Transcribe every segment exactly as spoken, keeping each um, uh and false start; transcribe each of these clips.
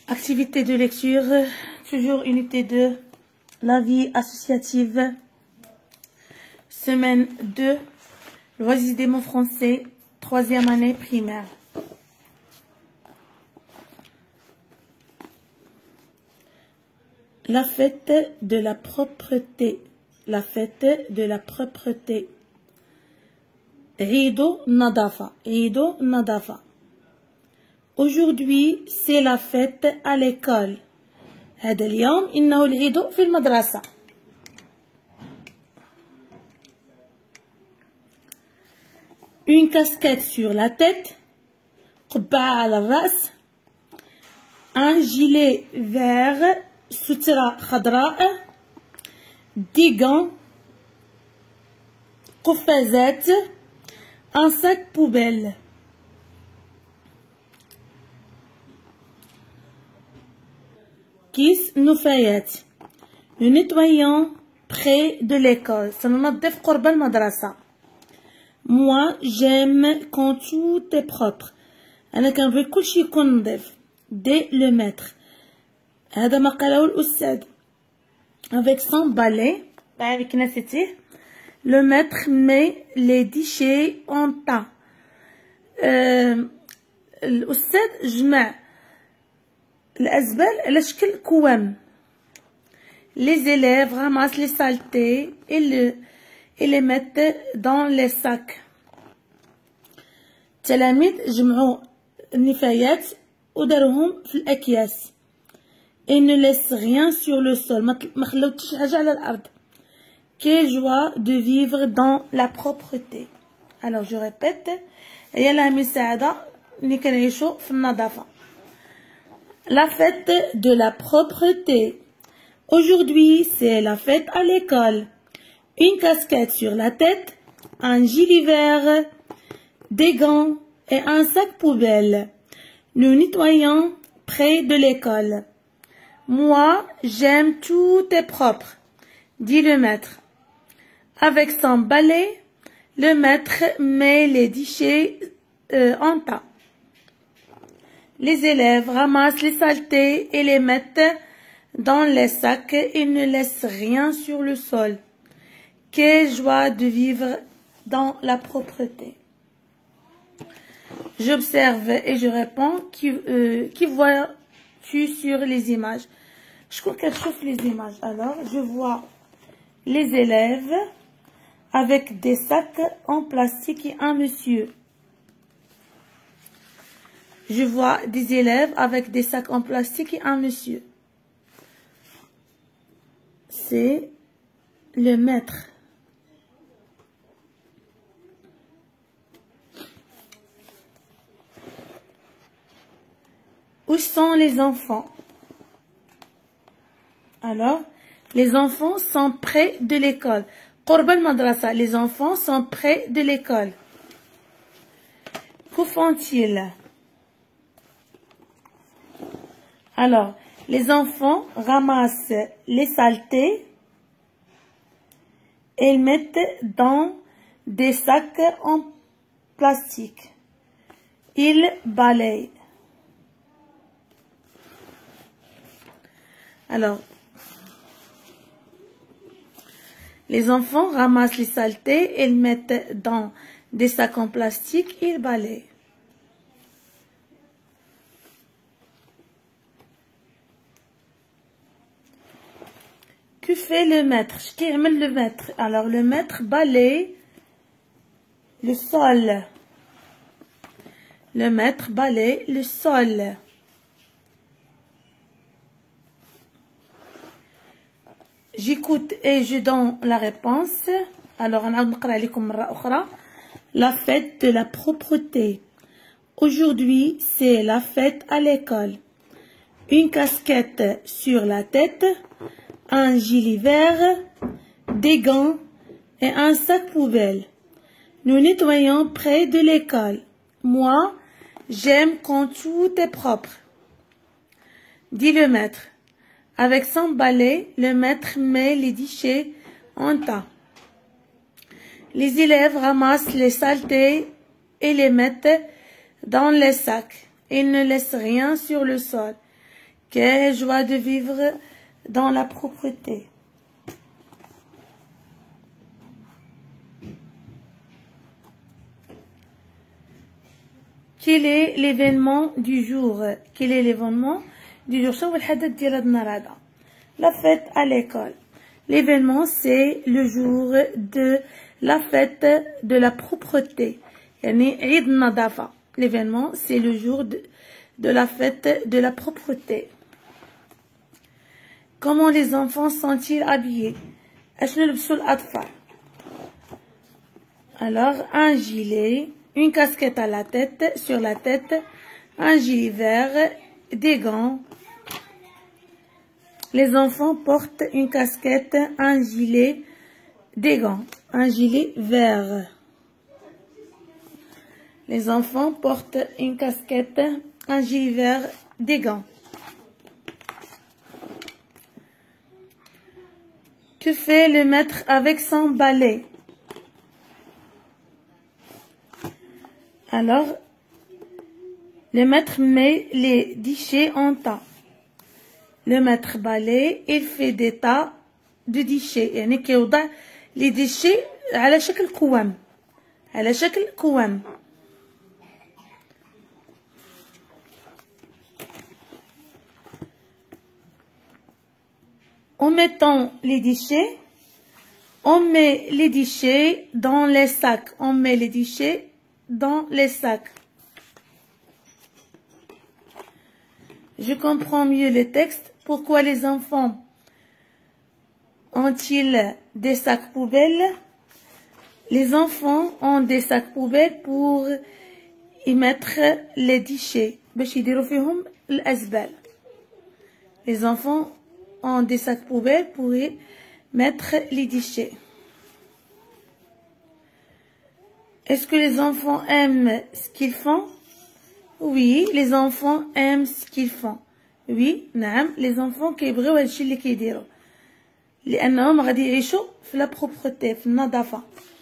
Activité de lecture, toujours unité deux, la vie associative, semaine deux, loisirs des mots français, troisième année primaire. La fête de la propreté, la fête de la propreté. Rido Nadafa, Rido Nadafa. Aujourd'hui, c'est la fête à l'école. هذا اليوم إنه العيد في المدرسة. Une casquette sur la tête. قبعة على الرأس. Un gilet vert. سترة خضراء. Des gants. قفازات. Un sac poubelle. كيس نفايات. Nous nettoyons près de l'école. سننظف قرب المدرسة. Moi, j'aime quand tout est propre. أنا كنبغي كلشي يكون نظيف. Dès le maître. هذا ما قاله الأستاذ. Avec son balai, avec نسيتيه. Le maître met les déchets en tas. euh, الأستاذ جمع الأزبال على شكل كوام. Les élèves ramassent les saletés et, le, et les mettent dans les sacs. التلاميذ جمعوا النفايات وداروهم في الأكياس. Et ne laissent rien sur le sol. ما خلو حتى شي حاجة على الأرض. Quelle joie de vivre dans la propreté. Alors je répète. هي لها سعادة اللي كنعيشوا في النظافة. La fête de la propreté. Aujourd'hui, c'est la fête à l'école. Une casquette sur la tête, un gilet vert, des gants et un sac poubelle. Nous nettoyons près de l'école. Moi, j'aime tout est propre, dit le maître. Avec son balai, le maître met les déchets euh, en tas. Les élèves ramassent les saletés et les mettent dans les sacs et ne laissent rien sur le sol. Quelle joie de vivre dans la propreté. J'observe et je réponds. Qui, euh, qui vois-tu sur les images? Je crois qu'elle chauffe les images. Alors, je vois les élèves avec des sacs en plastique et un monsieur. Je vois des élèves avec des sacs en plastique et un monsieur. C'est le maître. Où sont les enfants? Alors, les enfants sont près de l'école. قرب المدرسة. Les enfants sont près de l'école. Que font-ils? Alors, les enfants ramassent les saletés et les mettent dans des sacs en plastique. Ils balayent. Alors, les enfants ramassent les saletés et les mettent dans des sacs en plastique et ils balayent. Que fait le maître? qu'est-ce le maître? Alors le maître balaye le sol. Le maître balaye le sol. J'écoute et je donne la réponse. Alors on a la fête de la propreté. Aujourd'hui, c'est la fête à l'école. Une casquette sur la tête. Un gilet vert, des gants et un sac poubelle. Nous nettoyons près de l'école. Moi, j'aime quand tout est propre, dit le maître. Avec son balai, le maître met les déchets en tas. Les élèves ramassent les saletés et les mettent dans les sacs. Ils ne laissent rien sur le sol. Quelle joie de vivre dans la propreté. Quel est l'événement du jour? Quel est l'événement du jour? شنو الحدث ديال هاد النهار هذا؟ La fête à l'école. L'événement c'est le jour de la fête de la propreté. يعني عيد النظافة. L'événement c'est le jour de, de la fête de la propreté. Comment les enfants sont-ils habillés? أشنو لبسوا الأطفال؟ Alors un gilet, une casquette à la tête, sur la tête, un gilet vert, des gants. Les enfants portent une casquette, un gilet, des gants, un gilet vert. Les enfants portent une casquette, un gilet vert, des gants. Que fait le maître avec son balai? Alors, le maître met les déchets en tas. Le maître balaye, il fait des tas de déchets. يعني كيوضع les déchets على شكل كوام. على شكل كوام. En mettant les déchets, on met les déchets dans les sacs. On met les déchets dans les sacs. Je comprends mieux le texte. Pourquoi les enfants ont-ils des sacs poubelles? Les enfants ont des sacs poubelles pour y mettre les déchets. باش يديروا فيهم الأزبال. Les enfants ont des sacs poubelles pour y mettre les déchets. Est-ce que les enfants aiment ce qu'ils font? Oui, les enfants aiment ce qu'ils font. Oui, نعم, les enfants كيبغيو هادشي اللي كيديروا. لأنهم غادي يعيشوا في la propreté, في النظافة.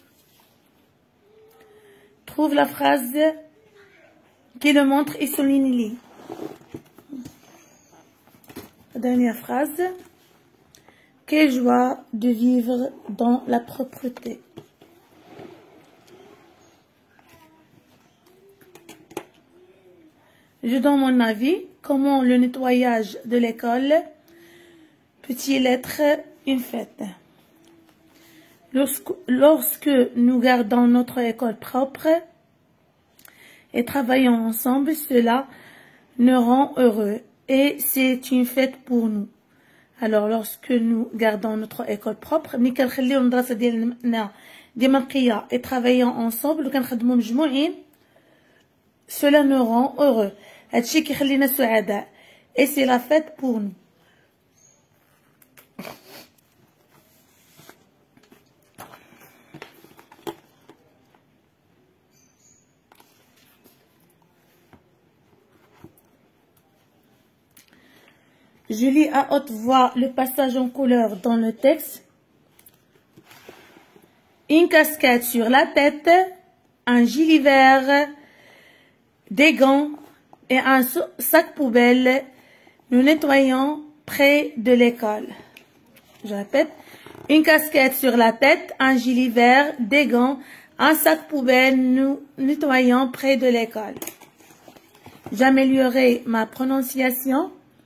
Trouve la phrase qui le montre et souligne-les. La dernière phrase. Quelle joie de vivre dans la propreté. Je donne mon avis. Comment le nettoyage de l'école peut-il être une fête? Lorsque, lorsque nous gardons notre école propre et travaillons ensemble, cela nous rend heureux et c'est une fête pour nous. Alors, lorsque nous gardons notre école propre, ملي كنخليو المدرسة ديالنا ديما نقية et travaillons ensemble وكنخدمو مجموعين, cela nous rend heureux. هادشي كيخلينا سعداء et c'est la fête pour nous. Je lis à haute voix le passage en couleur dans le texte. Une casquette sur la tête, un gilet vert, des gants et un sac poubelle. Nous nettoyons près de l'école. Je répète. Une casquette sur la tête, un gilet vert, des gants, un sac poubelle. Nous nettoyons près de l'école. J'améliorerai ma prononciation.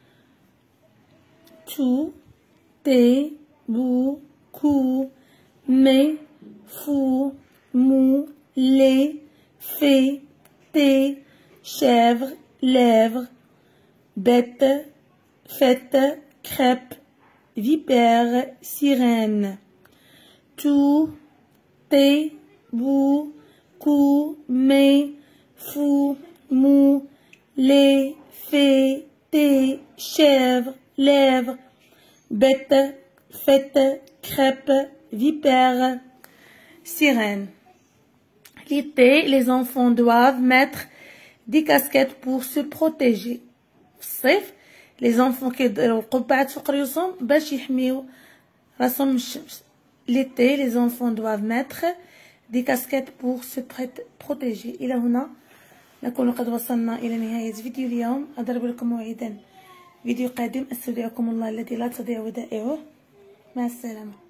Tout, té, bou, cou, mais, fou, mou, lait, fait, thé, chèvre, lèvres, bête, fête, crêpe, vipère, sirène. Tout, té, bou, cou, mais, fou, mou, lait, fait, thé, chèvre, lèvres, bête, fête, crêpe, vipère, sirène. L'été, les enfants doivent mettre des casquettes pour se protéger. الصيف, les enfants كيديروا القبعات فوق ريوسهم باش يحميو راسهم من الشمس. L'été, les enfants doivent mettre des casquettes pour se protéger. إلى هنا نكون قد وصلنا إلى نهاية فيديو اليوم. أضرب لكم موعدا فيديو قادم. استودعكم الله الذي لا تضيع ودائعه. مع السلامه.